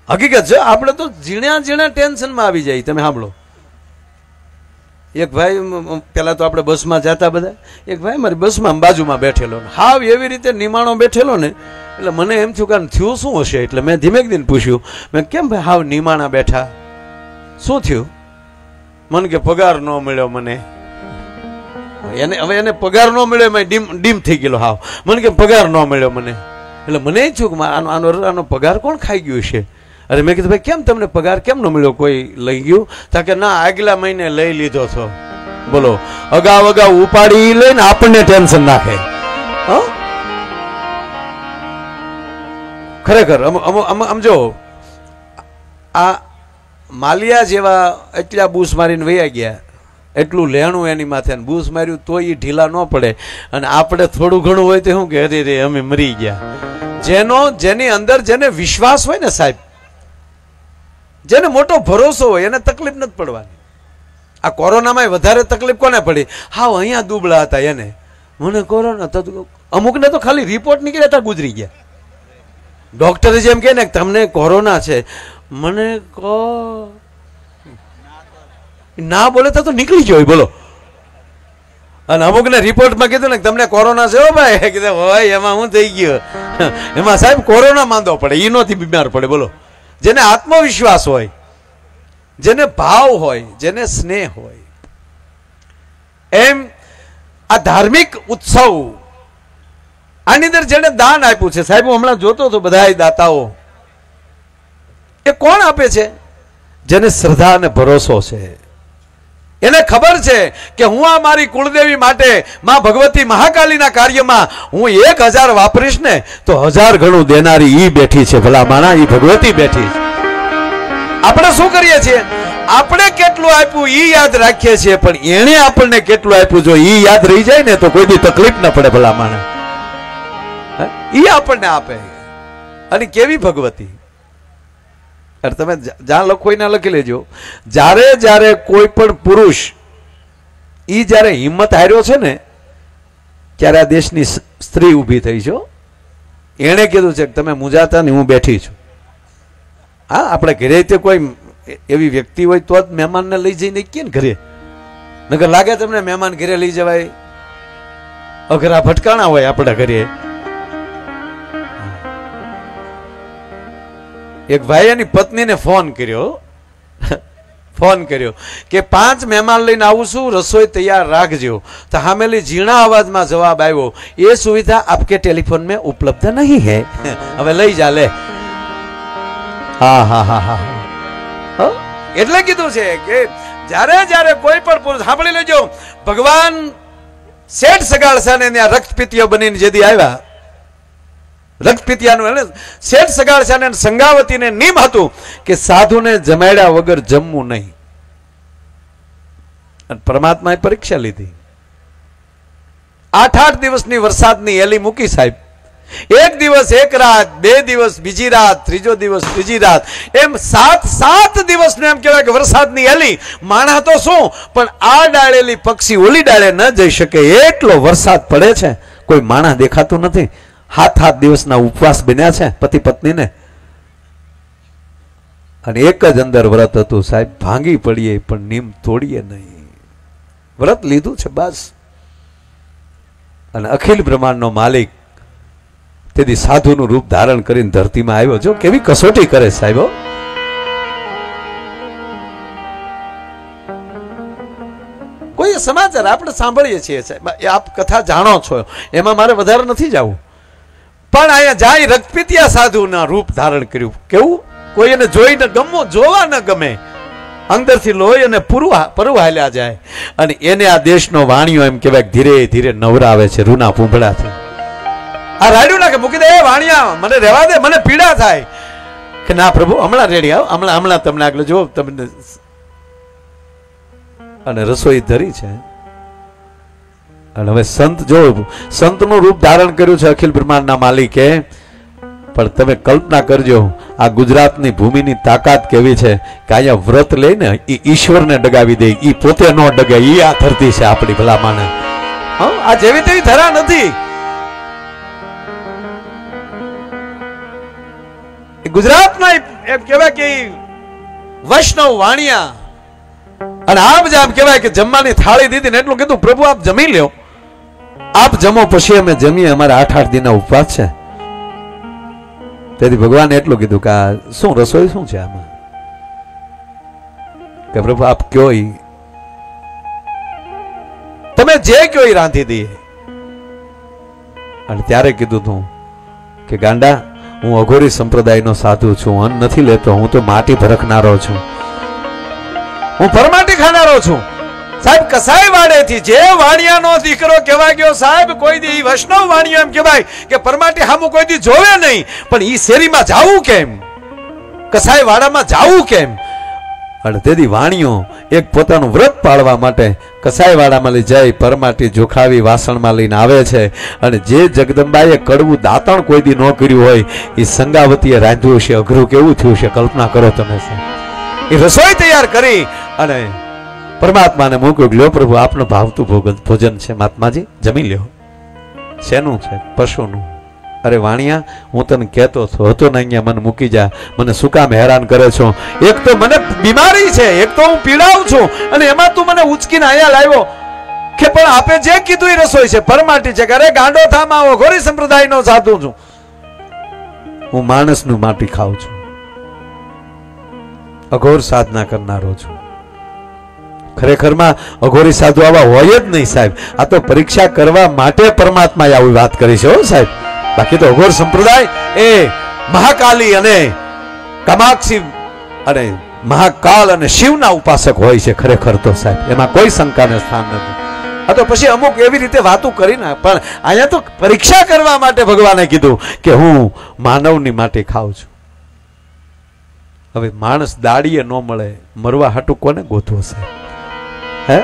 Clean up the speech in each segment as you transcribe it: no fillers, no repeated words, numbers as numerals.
હકીકત છે. આપણે તો ઝીણા ઝીણા ટેન્શનમાં આવી જાય. તમે સાંભળો, એક ભાઈ પેલા તો આપણે બસમાં જતા બધા, એક ભાઈ મારી બસમાં બાજુમાં બેઠેલો, હાવ એવી રીતે નિમાણો બેઠેલો ને, એટલે મને એમ થયું કે થયું શું હશે. એટલે મેં ધીમે ધીમે પૂછ્યું, મેં કેમ ભાઈ હાવ નિમાણા બેઠા, શું થયું? મને કે પગાર ન મળ્યો મને. એને પગાર ન મળ્યો એમાં ડીમ થઈ ગયેલો હાવ. મને કે પગાર ન મળ્યો મને. એટલે મને એ થયું કે આનો પગાર કોણ ખાઈ ગયું છે. અરે મેં કીધું ભાઈ કેમ તમને પગાર કેમ ન મળ્યો, કોઈ લઈ ગયું? તા કે ના, આગલા મહિને લઈ લીધો છો. બોલો, અગાઉ ઉપાડી લઈને આપણને ટેન્શન નાખે. ખરેખર સમજો, આ માલિયા જેવા એટલા બૂસ મારીને વયા ગયા, એટલું લેણું એની માથે, બૂસ માર્યું તો એ ઢીલા ન પડે. અને આપણે થોડું ઘણું હોય તો શું કે અરે રે અમે મરી ગયા. જેની અંદર જેને વિશ્વાસ હોય ને સાહેબ, જેને મોટો ભરોસો હોય, એને તકલીફ નથી પડવાની. આ કોરોનામાં વધારે તકલીફ કોને પડી? હા, અહીંયા દુબળા હતા એને. મને કોરોના તો અમુકને તો ખાલી રિપોર્ટ નીકળ્યા હતા ગુજરી ગયા. ડોક્ટરે જેમ કહે ને તમને કોરોના છે, મને કહો ના બોલે તો નીકળી ગયો બોલો. અને અમુકને રિપોર્ટમાં કીધું ને તમને કોરોના છે, ભાઈ કીધું હોય એમાં હું થઈ ગયો. એમાં સાહેબ કોરોના માંદો પડે, એ નોથી બીમાર પડે. બોલો, જેને આત્મવિશ્વાસ હોય, જેને ભાવ હોય, જેને સ્નેહ હોય, એમ આ ધાર્મિક ઉત્સવ આની અંદર જેને દાન આપ્યું છે સાહેબ, હું હમણાં જોતો હતો બધા દાતાઓ, એ કોણ આપે છે? જેને શ્રદ્ધા અને ભરોસો છે. એને ખબર છે કે હું આ મારી કુળદેવી માટે માં ભગવતી મહાકાલીના કાર્યમાં હું 1000 વાપરીશ ને તો 1000 ગણું દેનારી ઈ બેઠી છે. ભલા માણા, ઈ ભગવતી બેઠી છે. આપણે શું કરીએ છીએ? આપણે કેટલું આપ્યું ઈ યાદ રાખીએ છીએ, પણ એણે આપણને કેટલું આપ્યું જો ઈ યાદ રહી જાય ને તો કોઈ દી તકલીફ ન પડે. ભલા માણા, ઈ આપણને આપે. અને કેવી ભગવતી! તમે જ્યાં લખો ના લખી લેજો, જ્યારે કોઈ પણ પુરુષ ઈ જ્યારે હિંમત હાર્યો છે ને, ત્યારે આ દેશની સ્ત્રી ઊભી થઈ છે. એણે કીધું છે કે તમે મુંજાતા ને હું બેઠી છું. હા, આપણે ઘરે તે કોઈ એવી વ્યક્તિ હોય તો જ મહેમાનને લઈ જઈને કીએ ને ઘરે, નકર લાગે તમને મહેમાન ઘરે લઈ જવાય? અઘરા ભટકાણા હોય આપણા ઘરે. એક ભાઈ એની પત્નીને ફોન કર્યો કે 5 મહેમાન લઈને આવું છું, રસોઈ તૈયાર રાખજો. તો સામેલી ઝીણા અવાજમાં જવાબ આવ્યો, એ સુવિધા આપકે ટેલિફોન में उपलब्ध नहीं है. હવે લઈ જા લે. હા. એટલે કીધું છે કે જ્યારે કોઈ પણ પુરુષ, સાંભળી લેજો, ભગવાન શેઠ સગાળસાને ત્યાં રક્તપિતિયો બનીને જેદી આવ્યા, રક્તપિતિયાનું શેઠ સગાળસાને સંગાવતીને નિયમ હતું કે સાધુને જમાડ્યા વગર જમવું નહીં. અને પરમાત્માએ પરીક્ષા લીધી. 8 દિવસની વરસાદની એલી મૂકી સાહેબ. એક દિવસ એક રાત, 2 દિવસ બીજી રાત, ત્રીજો દિવસ ત્રીજી રાત, એમ 7 દિવસનું એમ કહેવાય કે વરસાદની એલી. માણા તો શું, પણ આ ડાળેલી પક્ષી ઓલી ડાળે ન જઈ શકે એટલો વરસાદ પડે છે. કોઈ માણા દેખાતું નથી. 7 દિવસના ઉપવાસ બન્યા છે પતિ પત્નીને. અને એક જ અંદર વ્રત હતું સાહેબ, ભાંગી પડીએ પણ નિયમ તોડીએ નહીં. વ્રત લીધું છે બસ. અને અખિલ બ્રહ્માંડનો માલિક તેથી સાધુનું રૂપ ધારણ કરીને ધરતીમાં આવ્યો. જો કેવી કસોટી કરે સાહેબ. કોઈ સમાચાર આપણે સાંભળીએ છીએ સાહેબ, આપ કથા જાણો છો, એમાં મારે વધારે નથી જવું. પણ અહીંયા જાય રક્તપિતિયા સાધુના રૂપ ધારણ કર્યું. કેવું? કોઈ એને જોઈને જોવા ન ગમે, અંદરથી લોહી અને પરુ હાલ્યા જાય. અને એને આ દેશનો વાણિયો એમ કહેવાય ધીરે ધીરે નવરાવે છે રૂના પૂંભળાથી. આ રાડ્યું નાખે, મૂકી દે વાણિયા, મને રહેવા દે, મને પીડા થાય. કે ના પ્રભુ, હમણાં રેડી આવો, હમણાં તમને આગળ જો તમને. અને રસોઈ ધરી છે. અને હવે સંત જો સંતનું રૂપ ધારણ કર્યું છે અખિલ બ્રહ્માંડના માલિકે. પણ તમે કલ્પના કરજો આ ગુજરાતની ભૂમિની તાકાત કેવી છે કે અહીંયા વ્રત લઈને એ ઈશ્વરને ડગાવી દે, એ પોતે ન ડગે. એ આ ધરતી છે આપણી ભલામાને. આ જેવી તેવી ધરા નથી. ગુજરાતના એમ કહેવાય કે વૈષ્ણવ વાણિયા અને આમ જ આમ કહેવાય કે જમવાની થાળી દીધી ને એટલું કીધું પ્રભુ આપ જમી લ્યો, આપ જમો પછી અમે જમીએ, અમારા 8-8 દિનના ઉપવાસ છે. તેથી ભગવાને એટલું કીધું કે આ શું રસોઈ શું છે આમાં, કે પ્રભુ આપ કયો તમે જે કયો રાંધી દઈએ. અને ત્યારે કીધું તું કે ગાંડા હું અઘોરી સંપ્રદાયનો સાધુ છું, અન્ન નથી લેતો, હું તો માટી ભરખનારો છું, હું પરમાટી ખાનારો છું. સાહેબ કસાઈ વાડેથી જે વાણિયાનો દીકરો કહેવાય ગયો સાહેબ, કોઈ દી વૈષ્ણવ વાણિયો એમ કહેવાય કે પરમાટી હામું કોઈ દી જોવે નહીં, પણ ઈ શેરીમાં જાવું કેમ, કસાઈ વાડામાં જાવું કેમ. અને તેથી વાણિયો એક પોતાનું વ્રત પાળવા માટે કસાઈ વાડામાં લઈ જાય, પરમાટી જોખાવી વાસણમાં લઈને આવે છે. અને જે જગદંબાએ કડવું દાંતણ કોઈ દી ન કર્યું હોય એ સંગાવતીએ રાંધ્યું છે. અઘરું કેવું થયું છે કલ્પના કરો તમે. એ રસોઈ તૈયાર કરી અને પરમાત્માને મૂક્યું, લ્યો પ્રભુ આપનો ભાવતું ભોજન છે, મહાત્માજી જમી લ્યો. શેનું છે? પશુનું. અરે વાણિયા હું તને કહેતો હતો ને અહીંયા મને મૂકી જા, મને શું કામ હેરાન કરે છો? એક તો મને બીમારી છે, એક તો હું પીડાઉં છું, અને એમાં તું મને ઉચકીને અહીંયા લાવ્યો કે પણ આપે જે કીધું એ રસોઈ છે, પરમાટી છે. અરે ગાંડો થામાં આવો, ઘોરી સંપ્રદાયનો સાધુ છું, હું માણસનું માટી ખાઉં છું, અઘોર સાધના કરનારો છું. ખરેખરમાં અઘોરી સાધુ આવા હોય જ નહીં સાહેબ. આ તો પરીક્ષા કરવા માટે પરમાત્માએ આવી વાત કરી છે હો સાહેબ. બાકી તો અઘોર સંપ્રદાય એ મહાકાલી અને કામાક્ષી અને મહાકાલ અને શિવના ઉપાસક હોય છે ખરેખર તો સાહેબ, એમાં કોઈ શંકાને સ્થાન નથી. આ તો પછી અમુક એવી રીતે વાતો કરી ના, પણ અહીંયા તો પરીક્ષા કરવા માટે ભગવાને કીધું કે હું માનવની માટે ખાઉં છું. હવે માણસ દાડીએ ન મળે, મરવા હાટું કોને ગોતવો છે? હે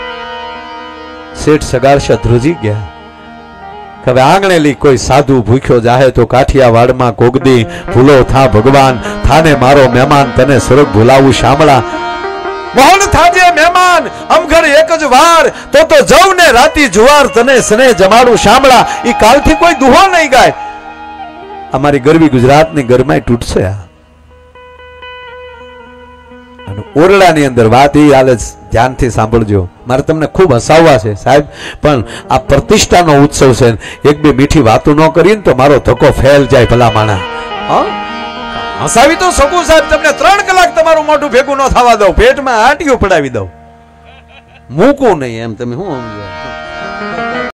શેઠ સગારશા ધ્રુજી ગયા. હવે આંગણેલી કોઈ સાધુ ભૂખ્યો જાહે તો કાઠિયાવાડમાં કોગદી ભૂલો થા ભગવાન, થાને મારો મહેમાન તને સ્વર્ગ ભૂલાવું શામળા. મોહન થાજે મહેમાન અમઘર એક જ વાર, તો જવ ને રાતી જુવાર તને સને જમાડું શામળા. ઈ કાલથી કોઈ દુહો નહીં ગાય. અમારી ગરવી ગુજરાતની ગરમાઈ તૂટશે. અને ઓરડાની અંદર વાત એ હાલે, ધ્યાનથી સાંભળજો. મારે તમને ખૂબ હસાવવા છે સાહેબ, પણ આ પ્રતિષ્ઠાનો ઉત્સવ છે, એક બે મીઠી વાતો ન કરીને તો મારો ધક્કો ફેલ જાય ભલા માણા. હસાવી તો શકું સાહેબ, તમને 3 કલાક તમારું મોઢું ભેગું ન થવા દઉં, પેટમાં આટીઓ પડાવી દઉં, મૂકું નહીં એમ. તમે શું સમજો?